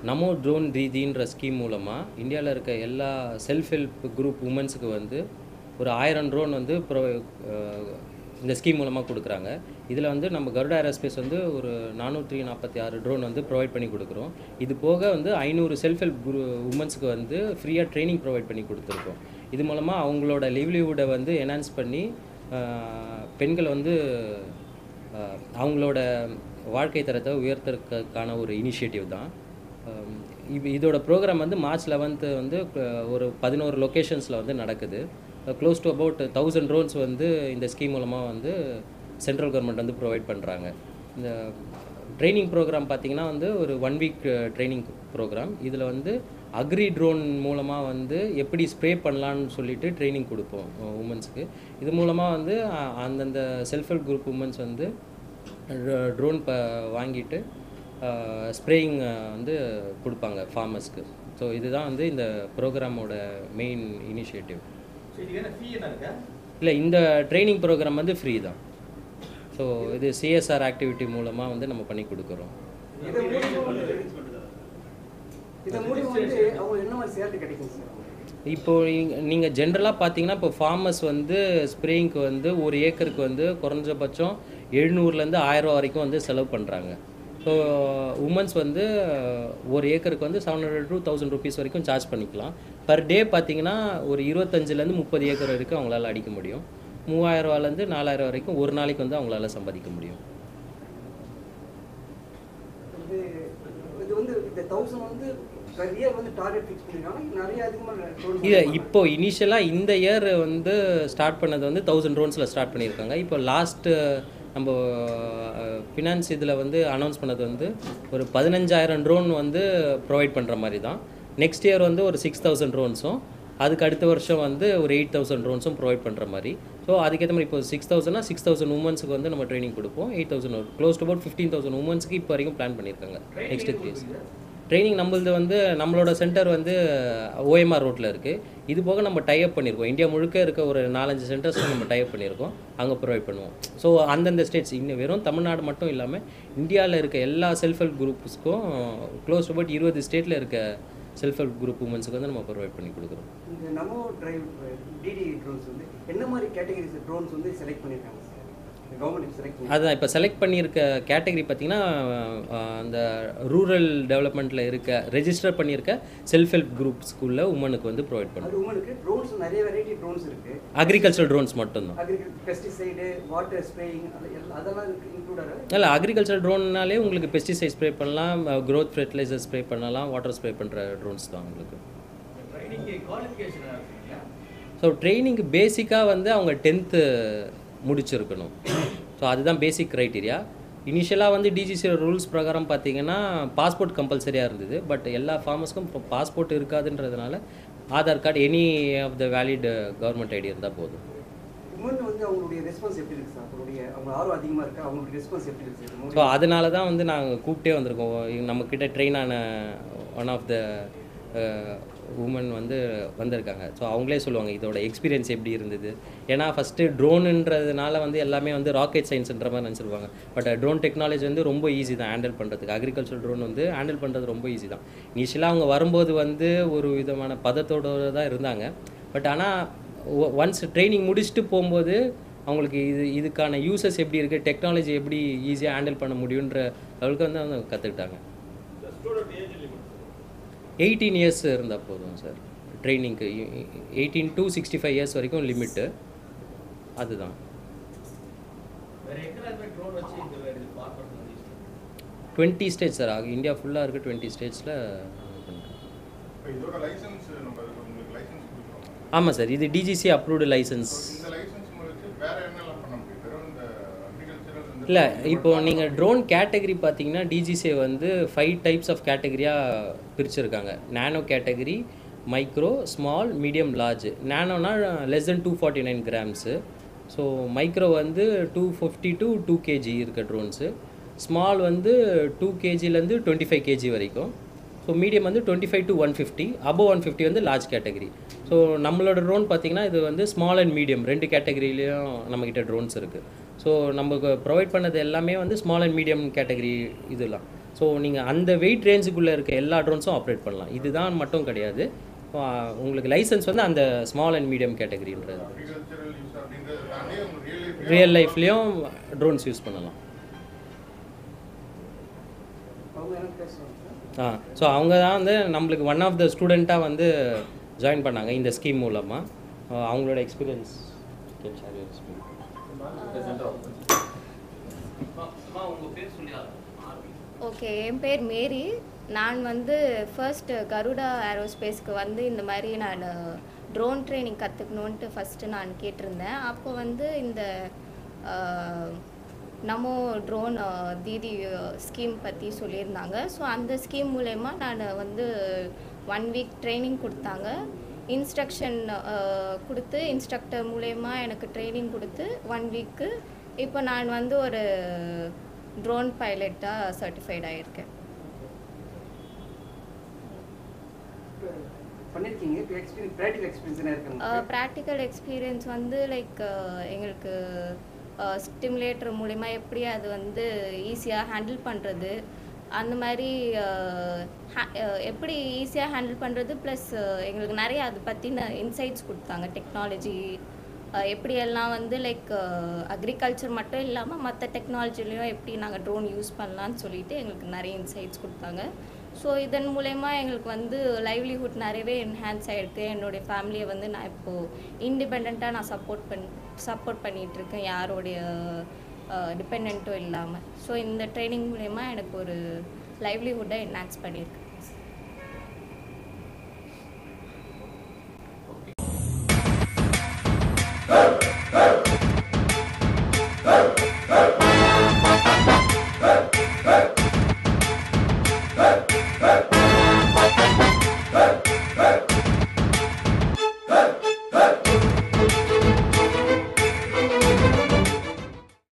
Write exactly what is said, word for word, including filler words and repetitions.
நமோ drone தீதின்ற scheme மூலமாக இந்தியாவில் இருக்க எல்லா செல்ஃப் ஹெல்ப் குரூப் உமன்ஸுக்கு வந்து ஒரு ஆயிரம் ட்ரோன் வந்து ப்ரொ இந்த ஸ்கீம் மூலமாக கொடுக்குறாங்க. இதில் வந்து நம்ம கருடா ஏரோஸ்பேஸ் வந்து ஒரு நானூற்றி நாற்பத்தி ஆறு ட்ரோன் வந்து ப்ரொவைட் பண்ணி கொடுக்குறோம். இது போக வந்து ஐநூறு செல்ஃப் ஹெல்ப் குரூ உமன்ஸுக்கு வந்து ஃப்ரீயாக ட்ரைனிங் ப்ரொவைட் பண்ணி கொடுத்துருக்கோம். இது மூலமாக அவங்களோட லிவ்லிவுட்டை வந்து என்ஹான்ஸ் பண்ணி பெண்கள் வந்து அவங்களோட வாழ்க்கை தரத்தை உயர்த்துறதுக்கான ஒரு இனிஷியேட்டிவ் தான். இது இதோட ப்ரோக்ராம் வந்து மார்ச் லெவன்த்து வந்து ஒரு பதினோரு லொக்கேஷன்ஸில் வந்து நடக்குது. Close to about thousand drones வந்து இந்த ஸ்கீம் மூலமாக வந்து சென்ட்ரல் கவர்மெண்ட் வந்து ப்ரொவைட் பண்ணுறாங்க. இந்த ட்ரைனிங் ப்ரோக்ராம் பார்த்திங்கன்னா வந்து ஒரு ஒன் வீக் ட்ரைனிங் ப்ரோக்ராம். இதில் வந்து அக்ரி ட்ரோன் மூலமாக வந்து எப்படி ஸ்ப்ரே பண்ணலான்னு சொல்லிட்டு ட்ரைனிங் கொடுப்போம் உமன்ஸுக்கு. இது மூலமாக வந்து அந்தந்த செல்ஃப் ஹெல்ப் குரூப் உமன்ஸ் வந்து ட்ரோன் ப வாங்கிட்டு ஸ்ப்ரேயிங் வந்து கொடுப்பாங்க ஃபார்மர்ஸ்க்கு. ஸோ இதுதான் வந்து இந்த ப்ரோக்ராமோட மெயின் இனிஷியேட்டிவ். இல்லை, இந்த ட்ரைனிங் ப்ரோக்ராம் வந்து ஃப்ரீ தான். ஸோ இது சிஎஸ்ஆர் ஆக்டிவிட்டி மூலமாக வந்து நம்ம பண்ணி கொடுக்குறோம். இப்போது நீங்கள் ஜென்ரலாக பார்த்தீங்கன்னா இப்போ ஃபார்மர்ஸ் வந்து ஸ்ப்ரேயிங்க்கு வந்து ஒரு ஏக்கருக்கு வந்து குறைஞ்சபட்சம் எழுநூறுலேருந்து ஆயிரம் வரைக்கும் வந்து செலவு பண்ணுறாங்க. ஸோ உமன்ஸ் வந்து ஒரு ஏக்கருக்கு வந்து seven hundred two thousand rupees வரைக்கும் சார்ஜ் பண்ணிக்கலாம். பர் டே பார்த்தீங்கன்னா ஒரு இருபத்தஞ்சிலேருந்து முப்பது ஏக்கர் வரைக்கும் அவங்களால அடிக்க முடியும். மூவாயிரம் ரூபாலேருந்து நாலாயிரம் வரைக்கும் ஒரு நாளைக்கு வந்து அவங்களால சம்பாதிக்க முடியும். இல்லை, இப்போ இனிஷியலாக இந்த இயர் வந்து ஸ்டார்ட் பண்ணது வந்து தௌசண்ட் ட்ரோன்ஸில் ஸ்டார்ட் பண்ணியிருக்காங்க. இப்போ லாஸ்ட்டு நம்ம ஃபினான்ஸ் இதில் வந்து அனௌன்ஸ் பண்ணது வந்து ஒரு பதினஞ்சாயிரம் ட்ரோன் வந்து ப்ரொவைட் பண்ணுற மாதிரி தான். நெக்ஸ்ட் இயர் வந்து ஒரு சிக்ஸ் தௌசண்ட் ட்ரோன்ஸும், அதுக்கு அடுத்த வருஷம் வந்து ஒரு எயிட் தௌசண்ட் ட்ரோன்ஸும் ப்ரொவைட் பண்ணுற மாதிரி. ஸோ அதுக்கேற்ற மாதிரி இப்போ சிக்ஸ் தௌசண்ட்னா சிக்ஸ் தௌசண்ட் உமன்ஸுக்கு வந்து நம்ம ட்ரைனிங் கொடுப்போம். Eight thousand close to about fifteen thousand உமன்ஸுக்கு இப்போ வரைக்கும் பிளான் பண்ணியிருக்காங்க. நெக்ஸ்ட் த்ரீ இயர்ஸ் ட்ரைனிங் நம்மளது வந்து நம்மளோட சென்டர் வந்து ஓஎம்ஆர் ரோட்டில் இருக்குது. இது போக நம்ம டைப் பண்ணியிருக்கோம். இந்தியா முழுக்க இருக்க ஒரு நாலஞ்சு சென்டர்ஸில் நம்ம டைப் பண்ணியிருக்கோம். அங்கே ப்ரொவைட் பண்ணுவோம். ஸோ அந்தந்த ஸ்டேட்ஸ் இன்னும் வெறும் தமிழ்நாடு மட்டும் இல்லாமல் இந்தியாவில் இருக்க எல்லா செல்ஃப் ஹெல்ப் குரூப்ஸ்க்கும் க்ளோஸ் டு அபவுட் இருபது ஸ்டேட்டில் இருக்க செல்ஃப் ஹெல்ப் குரூப் உமன்ஸுக்கு வந்து நம்ம ப்ரொவைட் பண்ணி கொடுக்குறோம். இந்த நமோ டிரைவ் டிடி ட்ரோன்ஸ் வந்து என்ன மாதிரி கேட்டகரிஸ் ட்ரோன்ஸ் வந்து செலக்ட் பண்ணியிருக்காங்க சார்? அதுதான் இப்போ செலக்ட் பண்ணியிருக்க கேட்டகரி பார்த்திங்கன்னா அந்த ரூரல் டெவலப்மெண்ட்டில் இருக்க ரெஜிஸ்டர் பண்ணியிருக்க செல்ஃப் ஹெல்ப் குரூப்ஸ்குள்ள உமனுக்கு வந்து ப்ரொவைட் பண்ணுறோம். உமனுக்கு ட்ரோன்ஸ் நிறைய வெரைட்டி ட்ரோன்ஸ் இருக்குது. அக்ரிகல்ச்சர் ட்ரோன்ஸ் மட்டும்தான். பெஸ்டிசைடு, வாட்டர் ஸ்ப்ரேயிங் அதெல்லாம் இன்க்ளூடாக இல்லை. அக்ரிகல்ச்சர் ட்ரோன்னாலே உங்களுக்கு பெஸ்டிசைட் ஸ்ப்ரே பண்ணலாம், க்ரோத் ஃபெர்டிலைசர் ஸ்ப்ரே பண்ணலாம், வாட்டர் ஸ்ப்ரே பண்ணுற ட்ரோன்ஸ் தான் உங்களுக்கு. ஸோ ட்ரைனிங் பேசிக்காக வந்து அவங்க டென்த்து முடிச்சிருக்கணும். ஸோ அதுதான் பேசிக் க்ரைட்டீரியா. இனிஷியலாக வந்து டிஜிசி ரூல்ஸ் பிரகாரம் பார்த்தீங்கன்னா பாஸ்போர்ட் கம்பல்சரியாக இருந்தது. பட் எல்லா ஃபார்மர்ஸ்க்கும் இப்போ பாஸ்போர்ட் இருக்காதுன்றதுனால Aadhaar card, any of the valid government ID இருந்தால் போதும். ஸோ அதனால தான் வந்து நாங்கள் கூப்பிட்டே வந்திருக்கோம். நம்மக்கிட்ட ட்ரெயின் ஆன ஒன் ஆஃப் த உமன் வந்து வந்திருக்காங்க. ஸோ அவங்களே சொல்லுவாங்க இதோட எக்ஸ்பீரியன்ஸ் எப்படி இருந்தது. ஏன்னா ஃபஸ்ட்டு ட்ரோனுன்றதுனால வந்து எல்லாமே வந்து ராக்கெட் சயின்ஸுன்ற மாதிரி நினச்சிருவாங்க. பட் ட்ரோன் டெக்னாலஜி வந்து ரொம்ப ஈஸி தான் ஹேண்டில் பண்ணுறதுக்கு. அக்ரிகல்ச்சர் ட்ரோன் வந்து ஹேண்டில் பண்ணுறது ரொம்ப ஈஸி தான். இனிஷியலாக அவங்க வரும்போது வந்து ஒரு விதமான பதத்தோடு தான் இருந்தாங்க. பட் ஆனால் ஒன்ஸ் ட்ரைனிங் முடிச்சுட்டு போகும்போது அவங்களுக்கு இது இதுக்கான யூசஸ் எப்படி இருக்குது, டெக்னாலஜி எப்படி ஈஸியாக ஹேண்டில் பண்ண முடியுன்ற லெவலுக்கு வந்து அவங்க கற்றுக்கிட்டாங்க. எயிட்டீன் இயர்ஸ் இருந்தால் போதும் சார் ட்ரைனிங்க்கு. Eighteen to sixty five years வரைக்கும் லிமிட்டு. அதுதான் டுவெண்ட்டி ஸ்டேட்ஸ் சார். இந்தியா ஃபுல்லாக இருக்குது. டுவெண்ட்டி ஸ்டேட்ஸில் ஆமாம் சார். இது டிஜிசி அப்ரூவ்டு லைசன்ஸ். இல்லை, இப்போது நீங்கள் ட்ரோன் கேட்டகரி பார்த்தீங்கன்னா டிஜிசியை வந்து ஃபைவ் டைப்ஸ் ஆஃப் கேட்டகரியாக பிரிச்சுருக்காங்க. Nano category, micro, small, medium, large. நானோனா less than two forty nine grams. So micro வந்து two fifty to two KG இருக்க ட்ரோன்ஸு. ஸ்மால் வந்து டூ கேஜிலேருந்து டுவெண்ட்டி ஃபைவ் கேஜி வரைக்கும். ஸோ மீடியம் வந்து twenty five to one fifty, above one fifty வந்து large category. So நம்மளோட drone பார்த்திங்கன்னா இது வந்து ஸ்மால் அண்ட் மீடியம் ரெண்டு கேட்டகரியிலையும் நம்மக்கிட்ட ட்ரோன்ஸ் இருக்குது. ஸோ நமக்கு ப்ரொவைட் பண்ணது எல்லாமே வந்து ஸ்மால் அண்ட் மீடியம் கேட்டகரி இதெல்லாம். ஸோ நீங்கள் அந்த வெயிட் ரேஞ்சுக்குள்ளே இருக்க எல்லா ட்ரோன்ஸும் ஆப்ரேட் பண்ணலாம். இதுதான் மட்டும் கிடையாது. ஆஹ் உங்களுக்கு லைசன்ஸ் வந்து அந்த ஸ்மால் அண்ட் மீடியம் கேட்டகரின்றது. ரியல் லைஃப்லேயும் ட்ரோன்ஸ் யூஸ் பண்ணலாம். அவங்க என்ன பேசுவாங்க? ஆ ஸோ அவங்க தான் வந்து நம்மளுக்கு ஒன் ஆஃப் த ஸ்டூடெண்ட்டாக வந்து ஜாயின் பண்ணாங்க இந்த ஸ்கீம் மூலமாக. அவங்களோட experience can share your experience. Okay, என் பேர் மேரி. நான் வந்து ஃபர்ஸ்ட் கருடா ஏரோஸ்பேஸ்க்கு வந்து இந்த மாதிரி நான் ட்ரோன் ட்ரைனிங் கற்றுக்கணுன்ட்டு ஃபஸ்ட்டு நான் கேட்டிருந்தேன். அப்போ வந்து இந்த நமோ ட்ரோன் தீதி ஸ்கீம் பற்றி சொல்லியிருந்தாங்க. ஸோ அந்த ஸ்கீம் மூலயமா நான் வந்து ஒன் வீக் ட்ரைனிங் கொடுத்தாங்க. இன்ஸ்ட்ரக்ஷன் கொடுத்து இன்ஸ்ட்ரக்டர் மூலயமா எனக்கு ட்ரைனிங் கொடுத்து ஒன் வீக்கு இப்போ நான் வந்து ஒரு ட்ரோன் பைலட்டாக சர்டிஃபைட் ஆகியிருக்கேன். பண்ணியிருக்கீங்க. இப்போ எக்ஸ்பீரியன்ஸ் ப்ராக்டிக்கல் எக்ஸ்பீரியன்ஸ் என்ன இருக்குங்க? ப்ராக்டிக்கல் எக்ஸ்பீரியன்ஸ் வந்து லைக் எங்களுக்கு ஸ்டிமுலேட்டர் மூலிமா எப்படி அது வந்து ஈஸியாக ஹேண்டில் பண்ணுறது, அந்த மாதிரி எப்படி ஈஸியாக ஹேண்டில் பண்ணுறது, ப்ளஸ் எங்களுக்கு நிறைய அது பற்றின இன்சைட்ஸ் கொடுத்தாங்க. டெக்னாலஜி எப்படியெல்லாம் வந்து லைக் அக்ரிகல்ச்சர் மட்டும் இல்லாமல் மற்ற டெக்னாலஜிலையும் எப்படி நாங்கள் ட்ரோன் யூஸ் பண்ணலான்னு சொல்லிட்டு எங்களுக்கு நிறைய இன்சைட்ஸ் கொடுத்தாங்க. ஸோ இதன் மூலயமா எங்களுக்கு வந்து லைவ்லிஹுட் நிறையவே என்ஹான்ஸ் ஆகிருக்கு. என்னுடைய ஃபேமிலியை வந்து நான் இப்போது இண்டிபெண்ட்டாக நான் சப்போர்ட் பண் சப்போர்ட் பண்ணிகிட்ருக்கேன், யாரோடைய டிபெண்ட்டும் இல்லாமல். ஸோ இந்த ட்ரைனிங் மூலயமா எனக்கு ஒரு லைவ்லிஹுட்டை என்ஹான்ஸ் பண்ணியிருக்கு.